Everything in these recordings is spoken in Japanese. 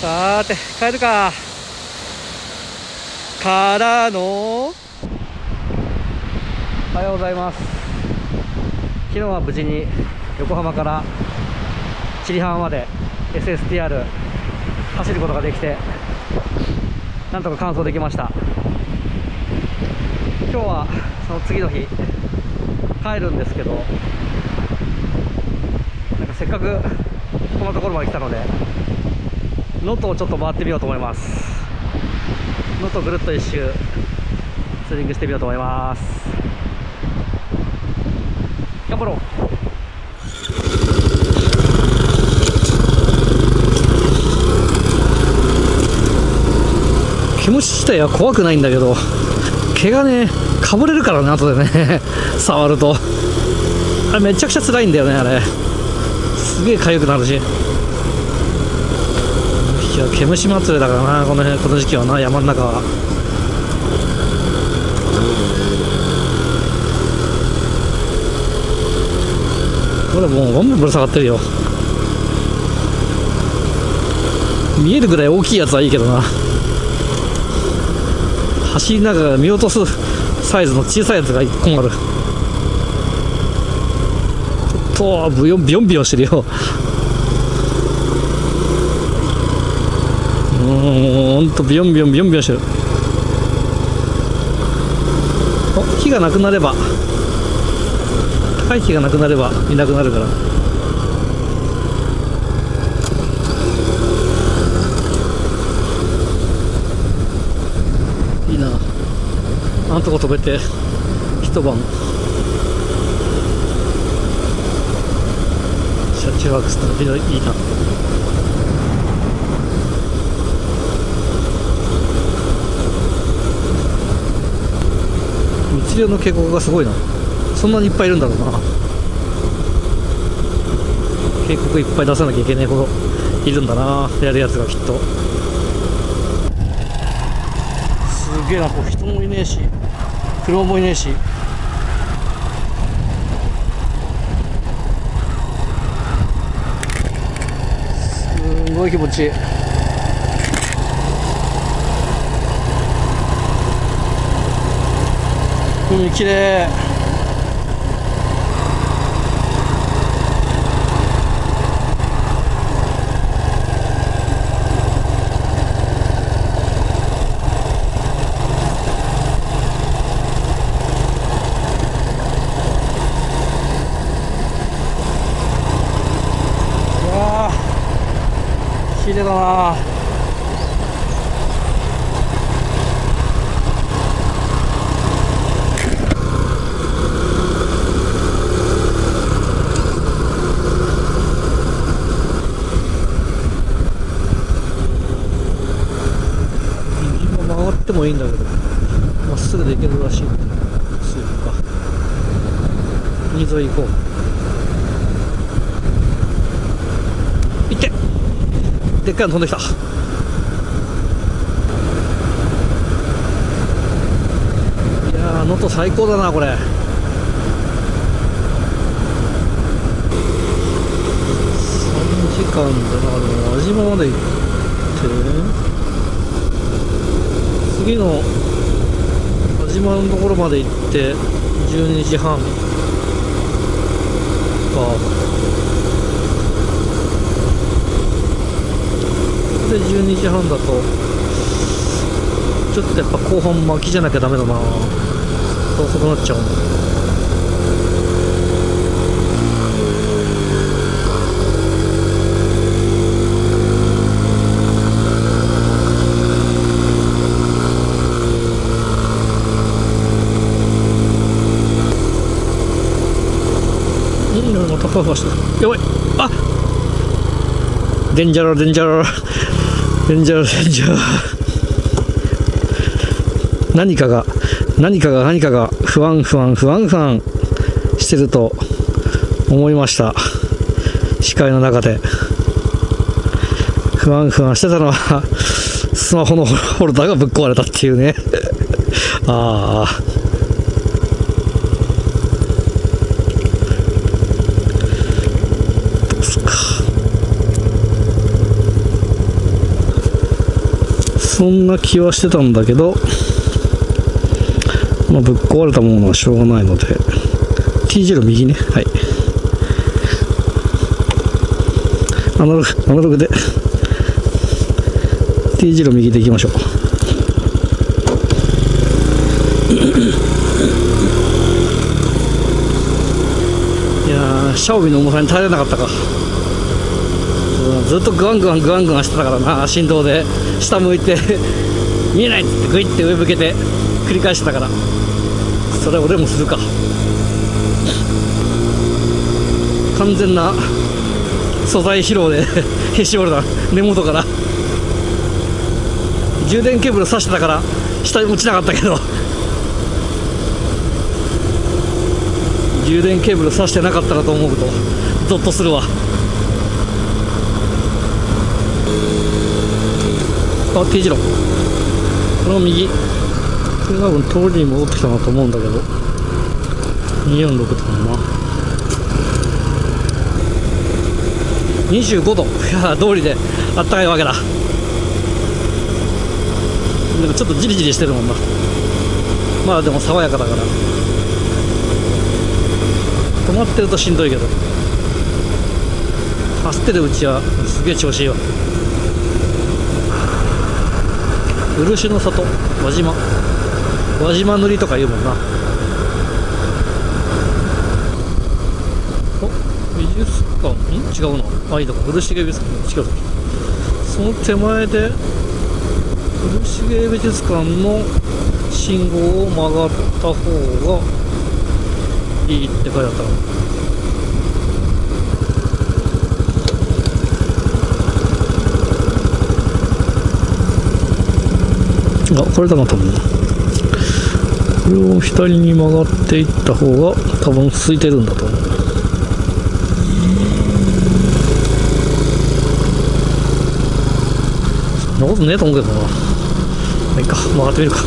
さーて帰るかからのおはようございます。昨日は無事に横浜から千里浜まで SSTR 走ることができて、なんとか完走できました。今日はその次の日帰るんですけど、なんかせっかくこのところまで来たので能登をちょっと回ってみようと思います。能登ぐるっと一周ツーリングしてみようと思います。頑張ろう。毛虫自体は怖くないんだけど、毛がねかぶれるからね、後でね触るとあれめちゃくちゃ辛いんだよね。あれすげえ痒くなるし、いや毛虫祭りだからな、この時期はな、山の中は。これもうゴンぶら下がってるよ。見えるぐらい大きいやつはいいけどな、走りながら見落とすサイズの小さいやつが1個もある。ちょっとビヨンビヨンしてるよ。ほんとビヨンビヨンしてる。火がなくなれば、高い火がなくなればいなくなるから。いいな、あんとこ飛べて一晩車中泊するのいいな。密漁の渓谷がすごいな。そんなにいっぱいいるんだろうな。渓谷いっぱい出さなきゃいけないほどいるんだな、やるやつがきっと。すげえな、こう人もいねえし車もいねえし、すごい気持ちいい。海きれい。綺麗だな。右も曲がってもいいんだけど、まっすぐで行けるらしい。そうか、海沿い行こう。行って、でっかいの飛んできた。いやー能登最高だなこれ。3時間でな、でも輪島まで行って次の輪島のところまで行って12時半か。で12時半だとちょっとやっぱ後半巻きじゃなきゃダメだな、遅くなっちゃうの。またふわふわしてる。やばい、あ、デンジャラデンジャラデンジャラデンジャラ。何かが不安してると思いました。視界の中で不安してたのはスマホのホルダーがぶっ壊れたっていうねああ、 そんな気はしてたんだけど、まあ、ぶっ壊れたものはしょうがないので T 字路右ね。はい、アナログで T 字路右でいきましょう。いやー、シャオミの重さに耐えれなかったか。ずっとグワングワンしてたからな。振動で下向いて見えないっつってグイって上向けて繰り返してたから、それ俺もするか。完全な素材疲労でへし折れた根元から。充電ケーブル挿してたから下に落ちなかったけど、充電ケーブル挿してなかったらと思うとゾッとするわ。あ、T 字路、この右、これ多分通りに戻ってきたなと思うんだけど、246とかな、25度、いや通りであったかいわけだ。なんかちょっとジリジリしてるもんな。まあでも爽やかだから、止まってるとしんどいけど、走ってるうちはすげえ調子いいわ。漆の里、輪島塗りとか言うもんな。お、美術館、違うな。あ、いいのか、漆芸美術館、違う。その手前で漆芸美術館の信号を曲がった方がいいって書いてあったな。あ、これだな、多分。これを左に曲がっていった方が多分空いてるんだと思う。そんなことねえと思うけどな。まあいいか、曲がってみるか。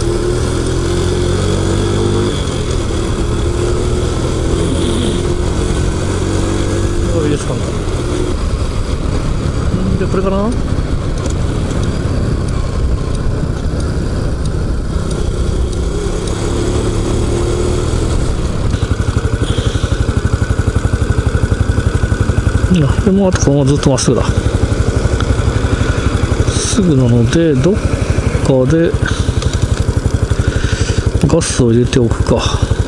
これですかね。で、これかな。でもあとこのままずっとまっすぐだ。すぐなのでどっかでガスを入れておくか。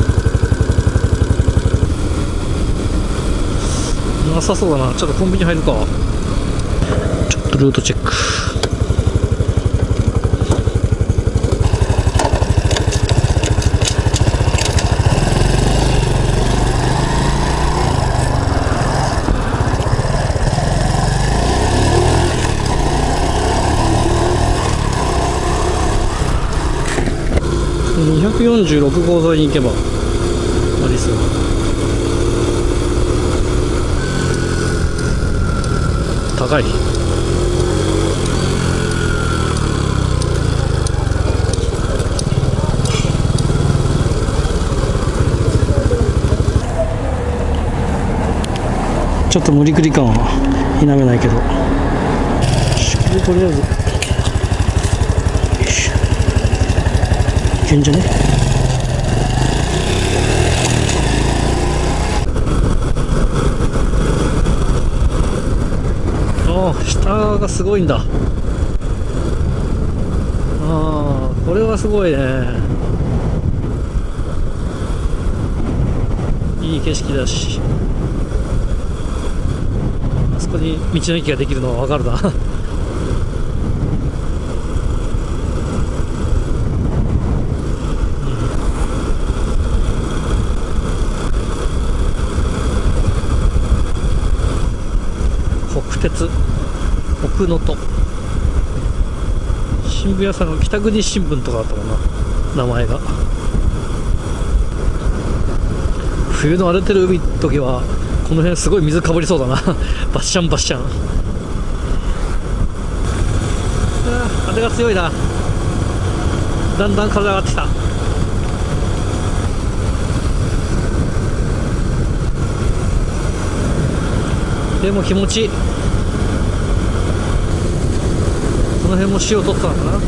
なさそうだな。ちょっとコンビニ入るか。ちょっとルートチェック。246号沿いに行けばありそう。高い。ちょっと無理くり感は否めないけど、とりあえずいけんじゃね。ああ、下がすごいんだ。ああ、これはすごいね。いい景色だし、あそこに道の駅ができるのは分かるな。北鉄奥能登新聞屋さんが北国新聞とかだったもんな、名前が。冬の荒れてる海の時はこの辺すごい水かぶりそうだな。バッシャンバッシャン。風が強いな。だんだん風上がってきた。でも気持ちいい。この辺も塩取ったのかな。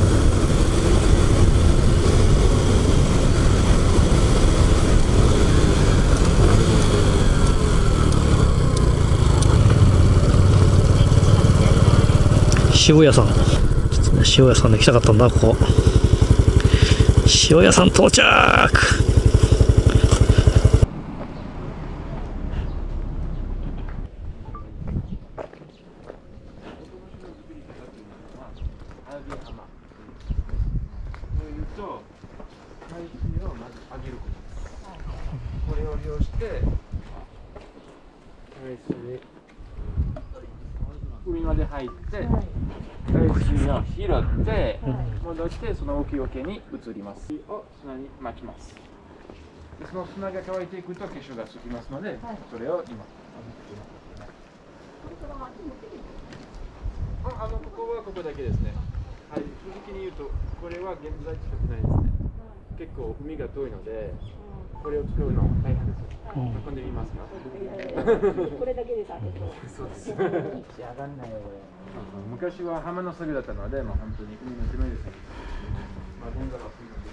塩屋さん、塩屋さんに来たかったんだ。ここ塩屋さん到着。 これを利用して海まで入って海水を拾って戻してその沖桶に移ります。を砂に巻きます。でその砂が乾いていくと結晶がつきますので、それを今ここはここだけですね。はい、正直に言うとこれは現在使ってないですね。結構海が遠いのでこれを使うの大変です。運んでみますか。 これだけでさ。 そうです。上がんないよこれ。昔は浜のすぐだったので、まあ本当に海の狭いですね。まあ現在は水の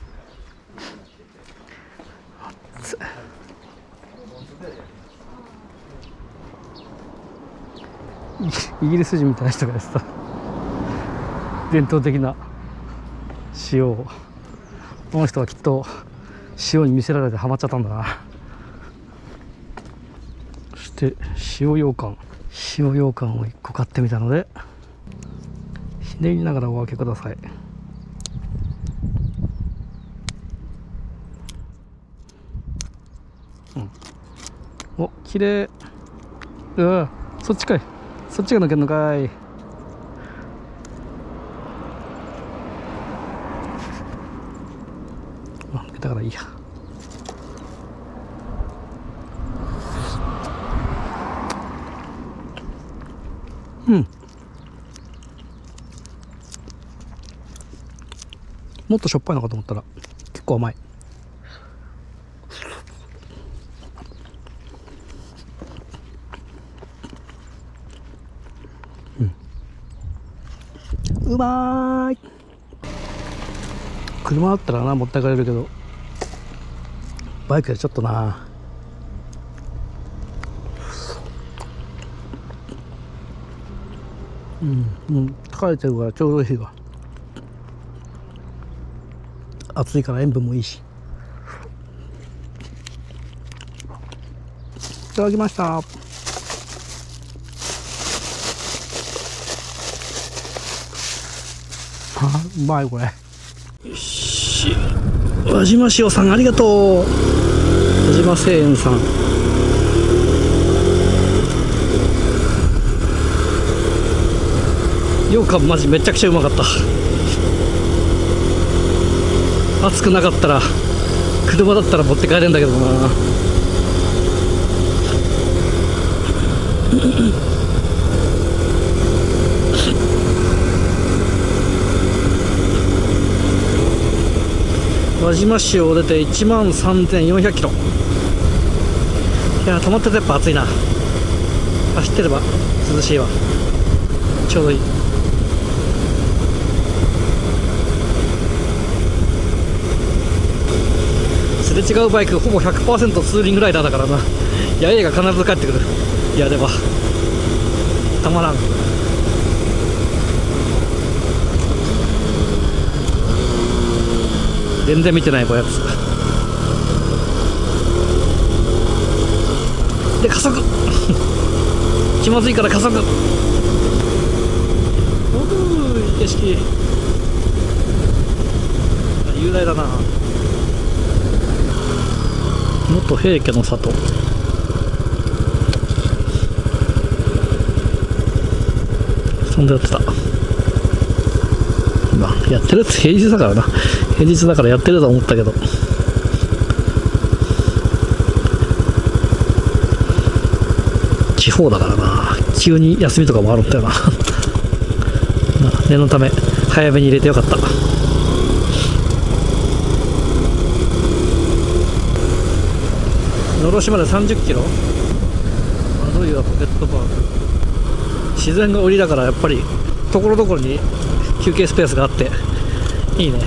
イギリス人みたいな人がやってた伝統的な塩を、この人はきっと塩に魅せられてハマっちゃったんだな。そして塩羊羹を1個買ってみたので、ひねりながらお分けください。お、綺麗。そっちかい。そっちが抜けんのかい。抜けたからいいや。もっとしょっぱいのかと思ったら結構甘い。うまーい。車だったらな持ってかれるけど、バイクでちょっとな。疲れてるからちょうどいいわ。暑いから塩分もいいし。いただきました。うまいこれ。よし、輪島塩さんありがとう。輪島製塩さん、羊羹マジめちゃくちゃうまかった。暑くなかったら車だったら持って帰れるんだけどな。輪島市を出て13,400キロ。いや止まっててやっぱ暑いな。走ってれば涼しいわ。ちょうどいい。すれ違うバイクほぼ 100% ツーリングライダーだからな。野営が必ず帰ってくる。やればたまらん。全然見てないこやつで加速気まずいから加速。おーい景色雄大だな。元平家の里。そんでやってた。まあやってるやつ平日だからな。平日だからやってると思ったけど、地方だからな。急に休みとかもあるんだよな。念のため早めに入れてよかった。のろしまで30キロ。どういうポケットパーク。自然が売りだからやっぱりところどころに休憩スペースがあっていいね。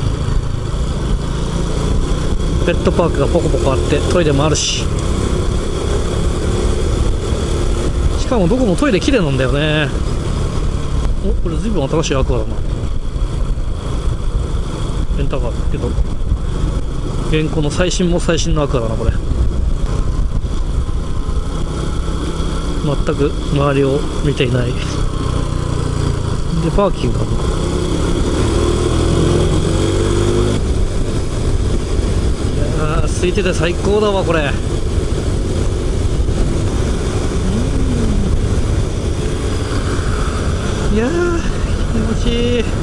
ペットパークがポコポコあってトイレもあるし、しかもどこもトイレ綺麗なんだよね。お、これ随分新しいアクアだな。レンタカーだけど現行の最新も最新のアクアだなこれ。全く周りを見ていない。でパーキングかな。いやー空いてて最高だわこれ。いやー気持ちいい。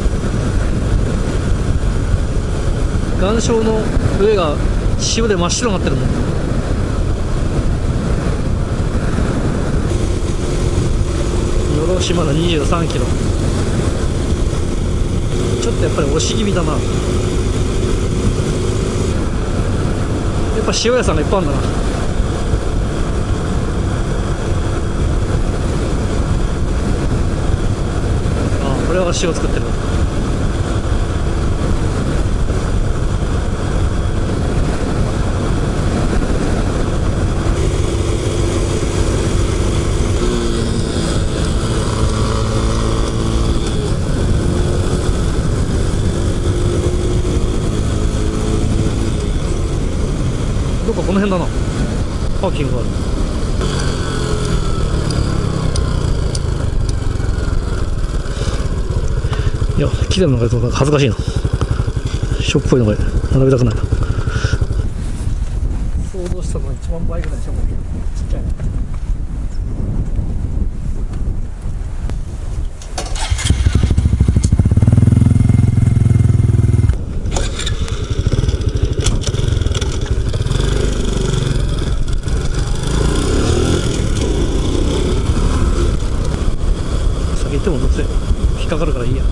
岩礁の上が潮で真っ白になってるもん。のろしまだ23キロ。ちょっとやっぱり押し気味だな。やっぱ塩屋さんがいっぱいあるんだな。ああ、これは塩作ってる。どっかこの辺だな、パーキングがある。いや、綺麗なのがなんか恥ずかしいな。ショックっぽいのが並べたくないな。想像したのが1万倍ぐらいでしょ、ちっちゃいね。先行ってもどうせ引っかかるからいいや。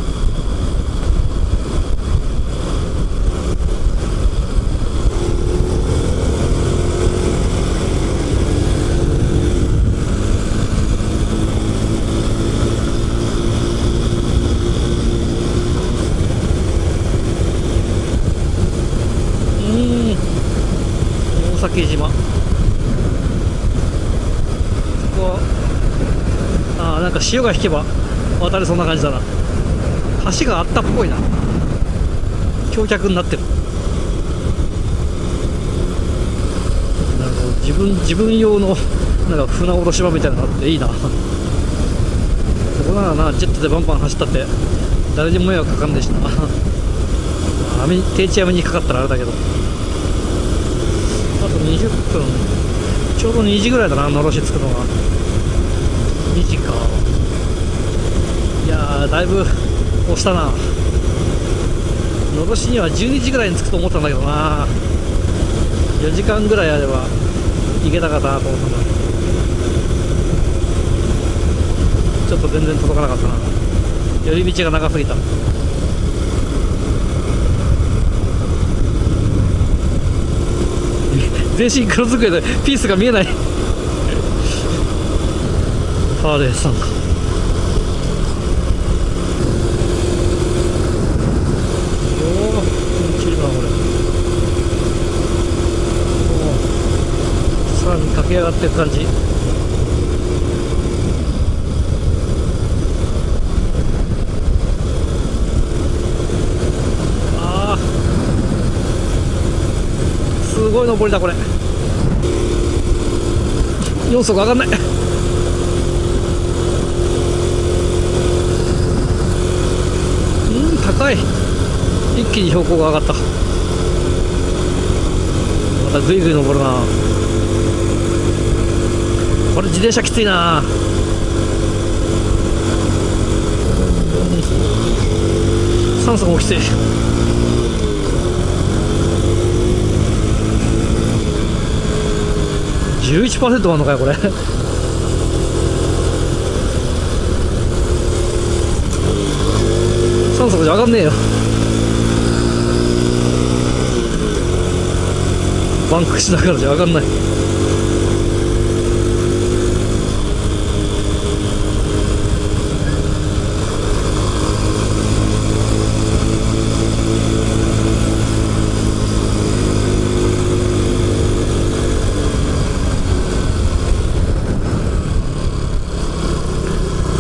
大崎島、そこはなんか潮が引けば渡れそうな感じだな。橋があったっぽいな。橋脚になってる。なんか自分用のなんか船下ろし場みたいなのがあっていいな。そこならな、ジェットでバンバン走ったって誰にも迷惑かかんねえしな。定置網にかかったらあれだけど、あと20分、ちょうど2時ぐらいだな、のろし着くのが。2時か。いやー、だいぶ押したな。のろしには12時ぐらいに着くと思ったんだけどな。4時間ぐらいあれば行けたかなと思ったんだけど、ちょっと全然届かなかったな。寄り道が長すぎた。全身黒ずくでピースが見えない。ハーレーさん、さらに駆け上がっていく感じ。ああ、すごい登りだこれ。4速上がんない。高い。一気に標高が上がった。またぐいぐい登るな。これ自転車きついな。酸素もきつい。11% あんのかよこれ。酸素じゃ上がんねえよ。バンクしながらじゃ上がんない。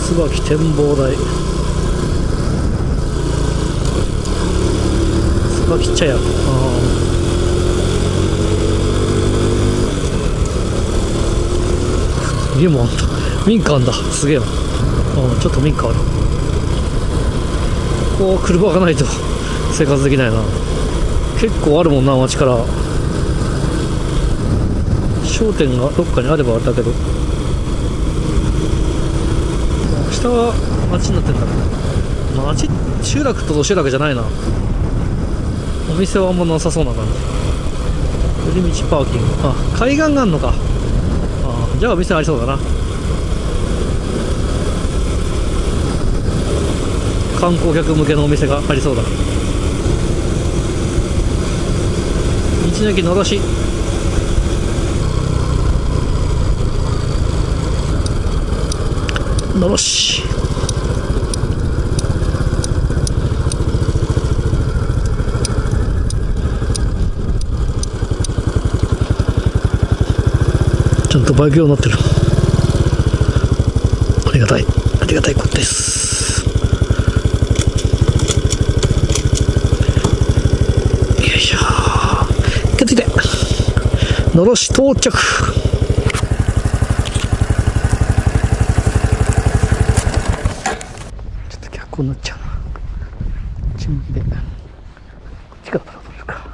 椿展望台、椿茶屋。家もあった。民家あんだ。すげえな。ちょっと民家ある。ここは車がないと生活できないな。結構あるもんな、街から。商店がどっかにあればあれだけど、下は町になってんだけど、町、集落と集落じゃないな。お店はあんまなさそうな感じ。寄り道パーキング。海岸があんのか。じゃあお店ありそうだな。観光客向けのお店がありそうだ。道の駅のろし。のろし。ちゃんとバイク用になってる。ありがたい、ありがたいことです。よいしょ。気をつけて。のろし到着。ちょっと逆光になっちゃうな。こっち向きで。こっちから撮れるか。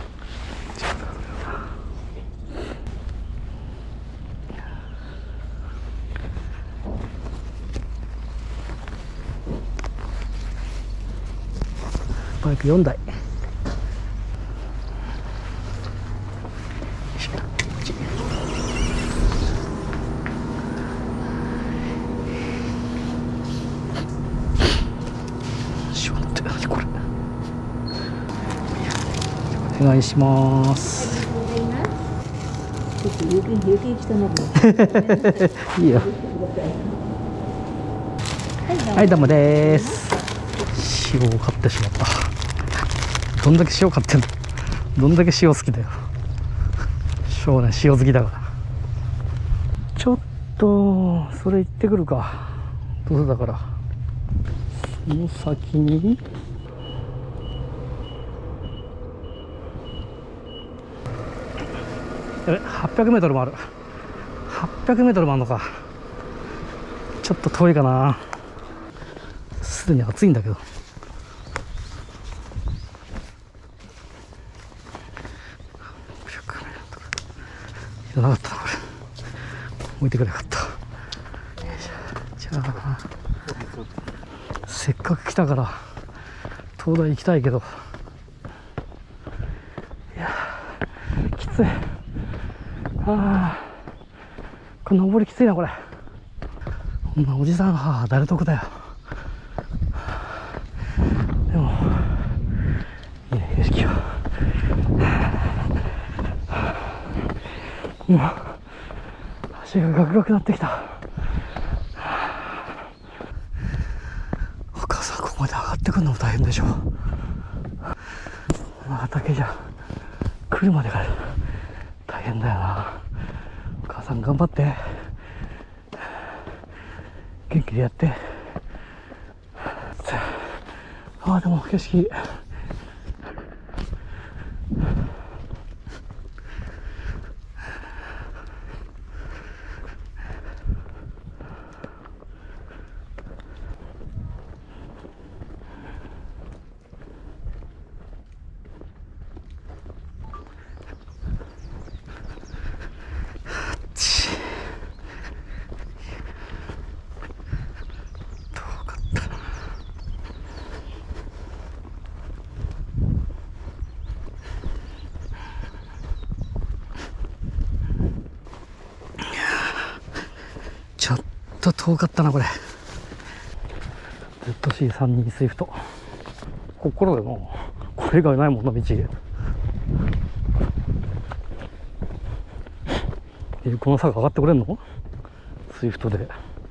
バイク4台。これお願いします。 ちょっと雪来たのもいいよ。はい、どうもです。塩を買ってしまった。どんだけ塩買ってんの。どんだけ塩好きだよ。しょうがない、塩好きだから。ちょっとそれ行ってくるか。どうせだから。その先に800メートルもある。800メートルもあるのか。ちょっと遠いかな。すでに暑いんだけど。いらなかったな、これ。置いてくれなかった。じゃあ、せっかく来たから東大行きたいけど、いやきつい。これ登りきついな、これ。こんなおじさん誰得だよ。でもいいね、景色は。もう足がガクガクなってきた。お母さん、ここまで上がってくるのも大変でしょ。畑じゃ来るまでが大変だよな。お母さん頑張って、元気でやって。でも景色ちょっと遠かったな、これ。ZC32 スイフト。ここからでもこれ以外ないもんな、道。この坂上がってくれんの？スイフトで。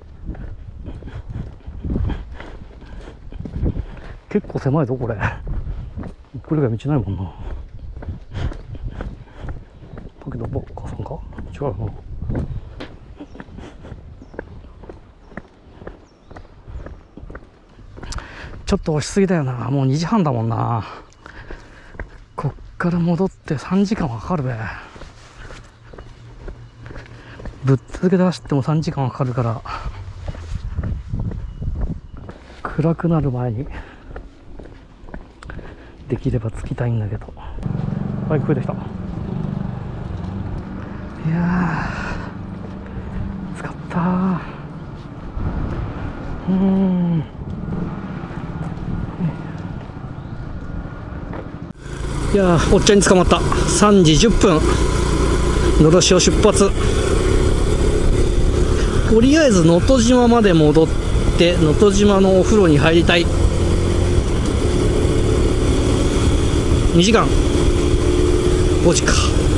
結構狭いぞ、これ。これ以外道ないもんな。だけどお母さんか？違うな。 ちょっと押しすぎだよな。もう2時半だもんな。こっから戻って3時間はかかるべ。ぶっ続けで走っても3時間はかかるから、暗くなる前にできれば着きたいんだけど。バイク増えてきた。いやー使ったー。いやー、おっちゃんに捕まった。3時10分のろしを出発。とりあえず能登島まで戻って能登島のお風呂に入りたい。2時間5時か。